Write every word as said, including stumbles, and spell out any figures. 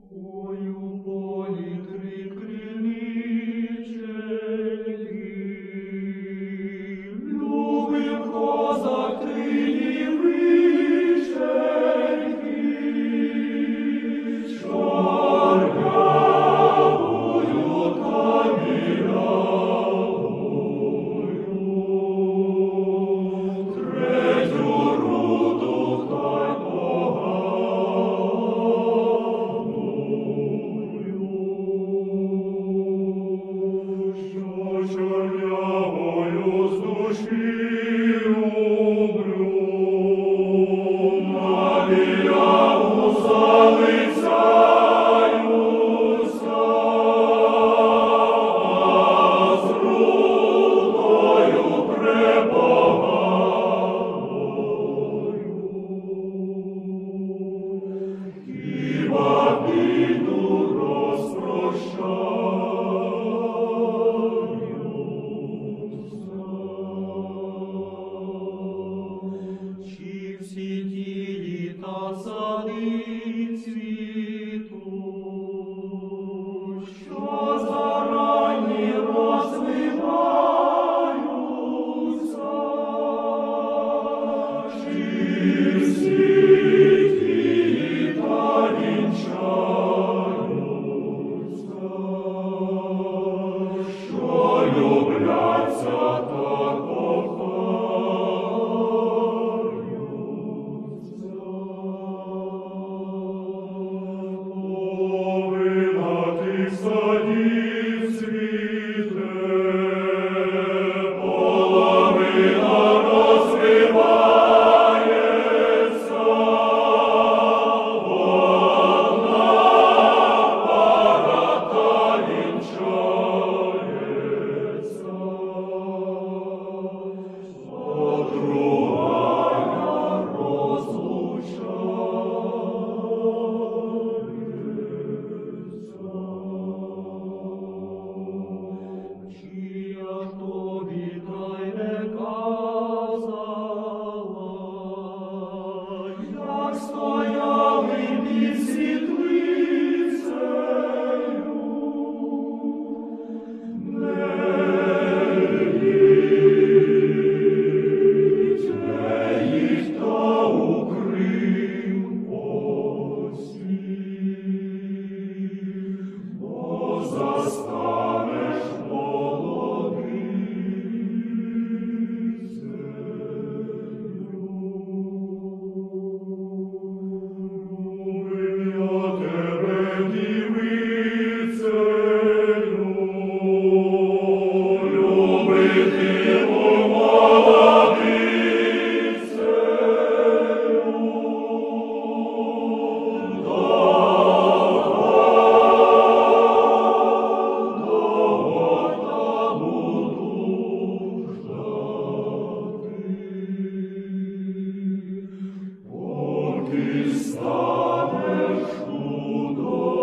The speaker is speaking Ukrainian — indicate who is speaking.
Speaker 1: Ой, у полі три криниченьки, любив козак трині вишеньки, чорнявою та білявою, третю руду хай чорнявою з душі люблю, на біляву залицяюся, а з рудою пребагаю. Хіба біду розпрощаю? Чи всі ті літа сади цвітуть, що зарані розвиваються? Чи всі ті літа вінчаються, що любляться та кохаються? Половина тих садів цвіте, половина розвивається, одна пара та вінчається, а другая розлучається. Чи я тобі та й не казала, як стояли під світлицею, не їдь, не їдь та у Крим посів, бо застанеш ти станеш у